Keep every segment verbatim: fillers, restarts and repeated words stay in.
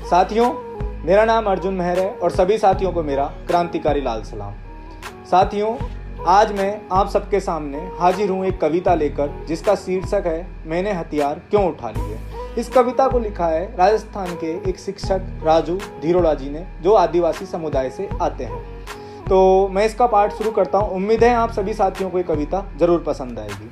साथियों, मेरा नाम अर्जुन मेहर है और सभी साथियों को मेरा क्रांतिकारी लाल सलाम। साथियों, आज मैं आप सबके सामने हाजिर हूँ एक कविता लेकर जिसका शीर्षक है मैंने हथियार क्यों उठा लिए। इस कविता को लिखा है राजस्थान के एक शिक्षक राजू धीरोड़ा जी ने, जो आदिवासी समुदाय से आते हैं। तो मैं इसका पाठ शुरू करता हूँ। उम्मीद है आप सभी साथियों को ये कविता जरूर पसंद आएगी।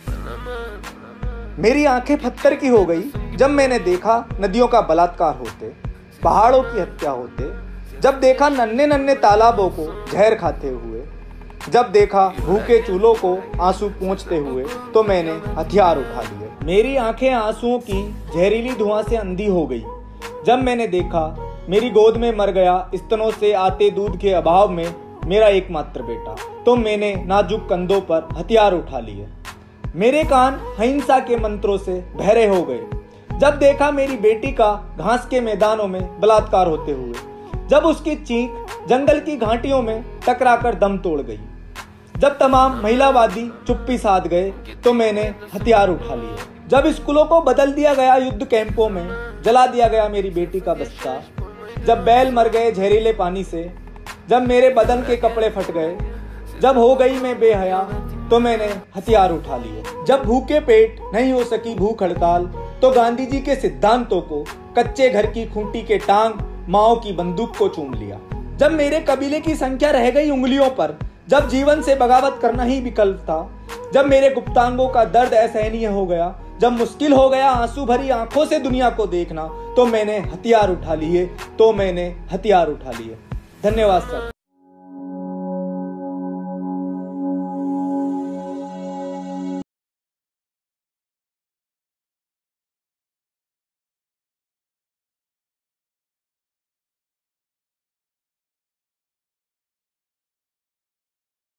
मेरी आंखें पत्थर की हो गई जब मैंने देखा नदियों का बलात्कार होते, पहाड़ों की हत्या होते, जब देखा नन्हे नन्हे तालाबों को जहर खाते हुए, जब देखा भूखे चूल्हों को आंसू पोंछते हुए, तो मैंने हथियार उठा लिए। मेरी आंखें आंसुओं की जहरीली धुआं से अंधी हो गई जब मैंने देखा मेरी गोद में मर गया स्तनों से आते दूध के अभाव में मेरा एकमात्र बेटा, तो मैंने नाजुक कंधों पर हथियार उठा लिए। मेरे कान अहिंसा के मंत्रों से बहरे हो गए जब देखा मेरी बेटी का घास के मैदानों में बलात्कार होते हुए, जब उसकी चीख जंगल की घाटियों में टकराकर दम तोड़ गई, जब तमाम महिलावादी चुप्पी साध गए, तो मैंने हथियार उठा लिए। जब स्कूलों को बदल दिया गया युद्ध कैंपों में, जला दिया गया मेरी बेटी का बस्ता, जब बैल मर गए जहरीले पानी से, जब मेरे बदन के कपड़े फट गए, जब हो गई मैं बेहया, तो मैंने हथियार उठा लिए। जब भूखे पेट नहीं हो सकी भूख हड़ताल, तो गांधी जी के सिद्धांतों को कच्चे घर की खूंटी के टांग माओ की बंदूक को चूम लिया। जब मेरे कबीले की संख्या रह गई उंगलियों पर, जब जीवन से बगावत करना ही विकल्प था, जब मेरे गुप्तांगों का दर्द असहनीय हो गया, जब मुश्किल हो गया आंसू भरी आंखों से दुनिया को देखना, तो मैंने हथियार उठा लिए तो मैंने हथियार उठा लिए। धन्यवाद सर।